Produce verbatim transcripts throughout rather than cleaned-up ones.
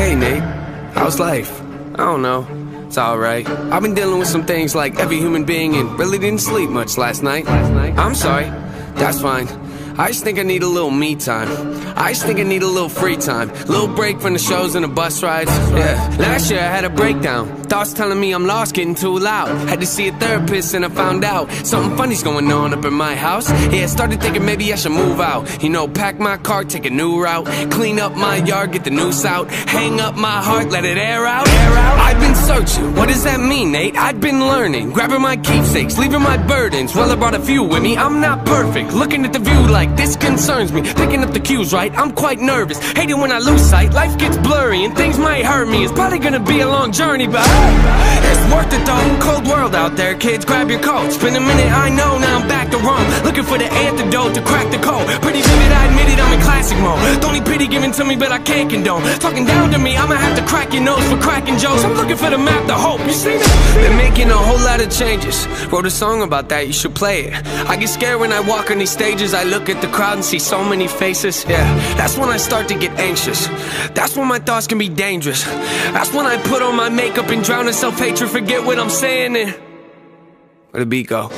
Hey Nate, how's life? I don't know, it's alright. I've been dealing with some things like every human being and really didn't sleep much last night. I'm sorry, that's fine. I just think I need a little me time. I just think I need a little free time. Little break from the shows and the bus rides. Yeah, last year I had a breakdown. Thoughts telling me I'm lost, getting too loud. Had to see a therapist and I found out something funny's going on up in my house. Yeah, I started thinking maybe I should move out. You know, pack my car, take a new route. Clean up my yard, get the noose out. Hang up my heart, let it air out. Air out. I've been searching, what does that mean, Nate? I've been learning, grabbing my keepsakes, leaving my burdens. Well, I brought a few with me, I'm not perfect. Looking at the view like this concerns me. Picking up the cues right, I'm quite nervous. Hate it when I lose sight, life gets blurry and things might hurt me. It's probably gonna be a long journey, but hey, it's worth it though. Cold world out there, kids, grab your coats. Been a minute, I know, now I'm back to Rome. Looking for the antidote to crack the code. Pretty vivid, I admit it, I'm in classic mode. Don't need pity given to me, but I can't condone. Talking down to me, I'ma have to crack your nose for cracking jokes. I'm looking for the map, the hope, you see that? Been making a whole lot of changes. Wrote a song about that, you should play it. I get scared when I walk on these stages. I look at the crowd and see so many faces. Yeah, that's when I start to get anxious. That's when my thoughts can be dangerous. That's when I put on my makeup and drown in self-hatred. Forget what I'm saying and where the beat go?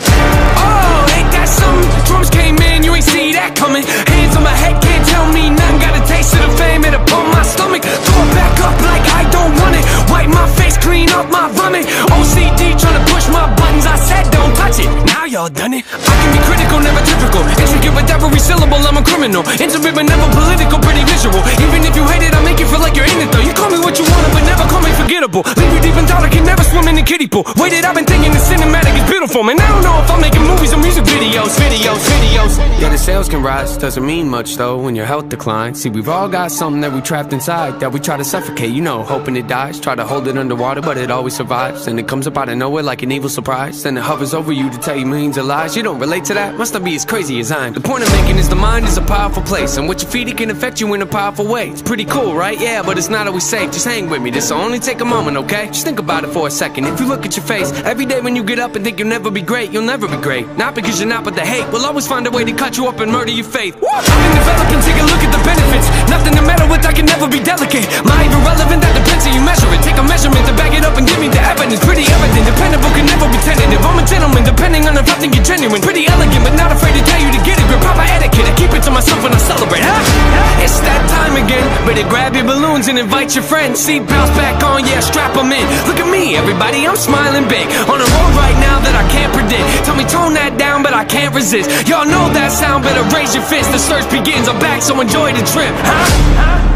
Oh, ain't that something? Drums came in, you ain't see that coming. Hands on my head, can't tell me nothing. Got a taste of the fame, it upon my stomach. Throw it back up like I don't want it. Wipe my face, clean up my vomit. O C D tryna push my buttons. I said don't touch it, now y'all done it. I can be critical, never typical. Intricate with every syllable, I'm a criminal. Intimate but never political, pretty visual. Even if you hate it, I make you feel like you're in it though. You call me what you want, but never call me forgettable. Leave you deep in thought, I can never swim in the kiddie pool. Waited, I've been thinking the cinematic is beautiful. Man, I don't know if I'm making movies or music videos. Videos, videos. Yeah, the sales can rise, doesn't mean much though when your health declines. See, we've all got something that we trapped inside that we try to suffocate, you know, hoping it dies. Try to hold it underwater, but it always survives. And it comes up out of nowhere like an evil surprise. Then it hovers over you to tell you millions of lies. You don't relate to that? Must not be as crazy as I am. The point I'm making is the mind is a powerful place, and what you feed it can affect you in a powerful way. It's pretty cool, right? Yeah, but it's not always safe. Just hang with me, this'll only take a moment, okay? Just think about it for a second. If you look at your face every day when you get up and think you'll never be great, you'll never be great. Not because you're not, but the hate will always find a way to cut you up and murder your faith. I've been developing, take a look at the benefits. Nothing to meddle with, I can never be delicate. My even relevant, that depends how you measure it. Take a measurement to back it up and give me the evidence. Pretty evident, dependable, can never be tentative. I'm a gentleman, depending on if I think you're genuine. Pretty elegant, but not afraid to tell you to get it. Grip proper etiquette, I keep it to myself when I celebrate, huh? It's that time again, better grab your balloons and invite your friends. Seatbelts back on, yeah, strap them in. Look at me, everybody, I'm smiling big. On a road right now that I can't predict. Tell me tone that down, but I can't resist. Y'all know that sound, better raise your fist. The search begins, I'm back, so enjoy the trip, huh? huh?